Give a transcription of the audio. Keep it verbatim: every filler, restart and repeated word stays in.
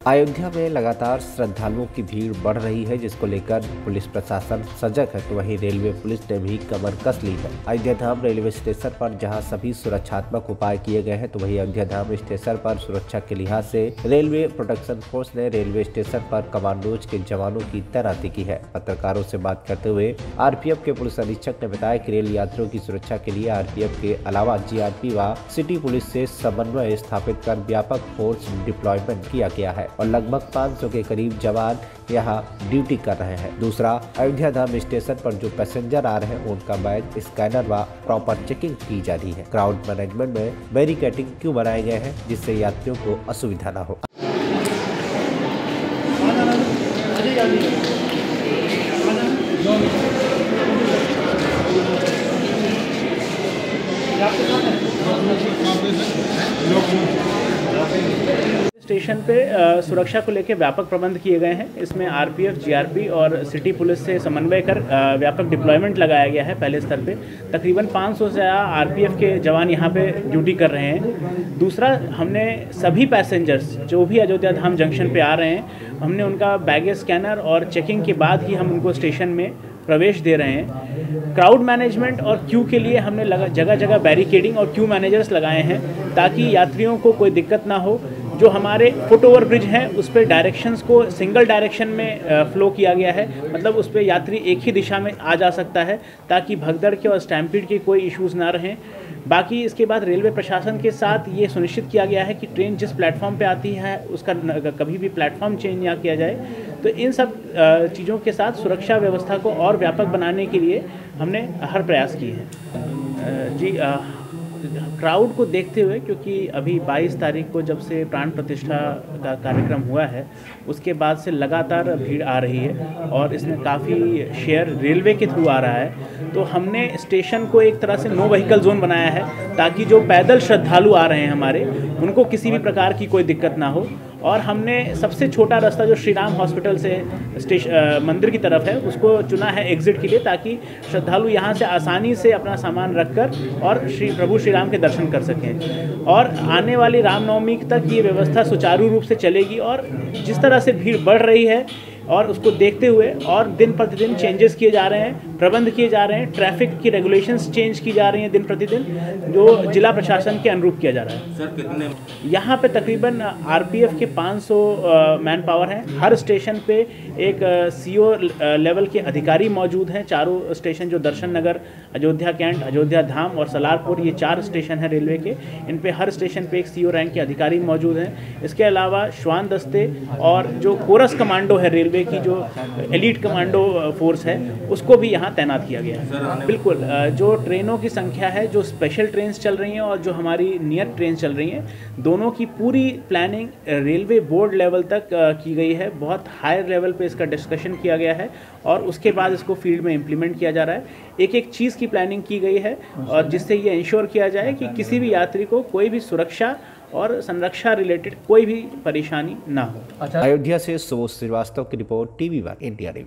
अयोध्या में लगातार श्रद्धालुओं की भीड़ बढ़ रही है, जिसको लेकर पुलिस प्रशासन सजग है, तो वहीं रेलवे पुलिस ने भी कमर कस ली है। अयोध्या धाम रेलवे स्टेशन पर जहां सभी सुरक्षात्मक उपाय किए गए हैं, तो वहीं अयोध्या धाम स्टेशन पर सुरक्षा के लिहाज से रेलवे प्रोटेक्शन फोर्स ने रेलवे स्टेशन पर कमांडोज के जवानों की तैनाती की है। पत्रकारों से बात करते हुए आरपीएफ के पुलिस अधीक्षक ने बताया कि रेल यात्रियों की सुरक्षा के लिए आरपीएफ के अलावा जीआरपी व सिटी पुलिस से समन्वय स्थापित कर व्यापक फोर्स डिप्लॉयमेंट किया गया है और लगभग पाँच सौ के करीब जवान यहां ड्यूटी कर रहे हैं। दूसरा, अयोध्या धाम स्टेशन पर जो पैसेंजर आ रहे हैं उनका बैग स्कैनर व प्रॉपर चेकिंग की जा रही है। क्राउड मैनेजमेंट में बैरिकेडिंग क्यों बनाए गए हैं, जिससे यात्रियों को असुविधा न हो। स्टेशन पे सुरक्षा को लेकर व्यापक प्रबंध किए गए हैं। इसमें आरपीएफ, जीआरपी और सिटी पुलिस से समन्वय कर व्यापक डिप्लॉयमेंट लगाया गया है। पहले स्तर पे तकरीबन पाँच सौ से आरपीएफ के जवान यहाँ पे ड्यूटी कर रहे हैं। दूसरा, हमने सभी पैसेंजर्स जो भी अयोध्या धाम जंक्शन पे आ रहे हैं, हमने उनका बैगेज स्कैनर और चेकिंग के बाद ही हम उनको स्टेशन में प्रवेश दे रहे हैं। क्राउड मैनेजमेंट और क्यू के लिए हमने लगा जगह जगह बैरिकेडिंग और क्यू मैनेजर्स लगाए हैं, ताकि यात्रियों को कोई दिक्कत ना हो। जो हमारे फुट ओवर ब्रिज हैं उस पर डायरेक्शंस को सिंगल डायरेक्शन में फ्लो किया गया है, मतलब उस पर यात्री एक ही दिशा में आ जा सकता है, ताकि भगदड़ के और स्टैम्पीड के कोई इश्यूज़ ना रहें। बाकी इसके बाद रेलवे प्रशासन के साथ ये सुनिश्चित किया गया है कि ट्रेन जिस प्लेटफॉर्म पे आती है उसका कभी भी प्लेटफॉर्म चेंज ना किया जाए। तो इन सब चीज़ों के साथ सुरक्षा व्यवस्था को और व्यापक बनाने के लिए हमने हर प्रयास किए हैं। जी, क्राउड को देखते हुए, क्योंकि अभी बाईस तारीख को जब से प्राण प्रतिष्ठा का कार्यक्रम हुआ है, उसके बाद से लगातार भीड़ आ रही है और इसमें काफ़ी शेयर रेलवे के थ्रू आ रहा है। तो हमने स्टेशन को एक तरह से नो व्हीकल जोन बनाया है, ताकि जो पैदल श्रद्धालु आ रहे हैं हमारे, उनको किसी भी प्रकार की कोई दिक्कत ना हो। और हमने सबसे छोटा रास्ता जो श्री राम हॉस्पिटल से स्टेशन मंदिर की तरफ है, उसको चुना है एग्जिट के लिए, ताकि श्रद्धालु यहाँ से आसानी से अपना सामान रखकर और श्री प्रभु श्री राम के दर्शन कर सकें। और आने वाली रामनवमी तक ये व्यवस्था सुचारू रूप से चलेगी। और जिस तरह से भीड़ बढ़ रही है और उसको देखते हुए और दिन प्रतिदिन चेंजेस किए जा रहे हैं, प्रबंध किए जा रहे हैं, ट्रैफिक की रेगुलेशंस चेंज की जा रही हैं दिन प्रतिदिन, जो जिला प्रशासन के अनुरूप किया जा रहा है। सर, कितने यहाँ पे तकरीबन आरपीएफ के पाँच सौ मैन पावर हैं। हर स्टेशन पे एक सीओ लेवल के अधिकारी मौजूद हैं। चारों स्टेशन जो दर्शन नगर, अयोध्या कैंट, अयोध्या धाम और सलारपुर, ये चार स्टेशन हैं रेलवे के। इन पे हर स्टेशन पे एक सीओ रैंक के अधिकारी मौजूद हैं। इसके अलावा श्वान दस्ते और जो कोरस कमांडो है रेलवे की, जो एलीट कमांडो फोर्स है, उसको भी यहाँ तैनात किया गया है। बिल्कुल, जो ट्रेनों की संख्या है, जो स्पेशल ट्रेन चल रही हैं और जो हमारी नियर ट्रेन चल रही हैं, दोनों की पूरी प्लानिंग रेलवे बोर्ड लेवल तक की गई है। बहुत हायर लेवल पे इसका डिस्कशन किया गया है और उसके बाद इसको फील्ड में इम्प्लीमेंट किया जा रहा है। एक एक चीज़ की प्लानिंग की गई है, और जिससे ये इंश्योर किया जाए कि किसी भी यात्री को कोई भी सुरक्षा और संरक्षा रिलेटेड कोई भी परेशानी ना हो। अयोध्या से सुबोध श्रीवास्तव की रिपोर्ट, टीवी वन इंडिया।